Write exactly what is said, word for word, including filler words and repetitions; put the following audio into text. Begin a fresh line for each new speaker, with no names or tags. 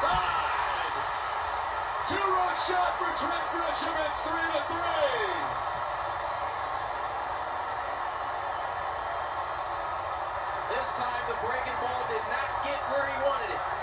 Tied. Two-run shot for Trent Grisham. It's three to three.
This time the breaking ball did not get where he wanted it.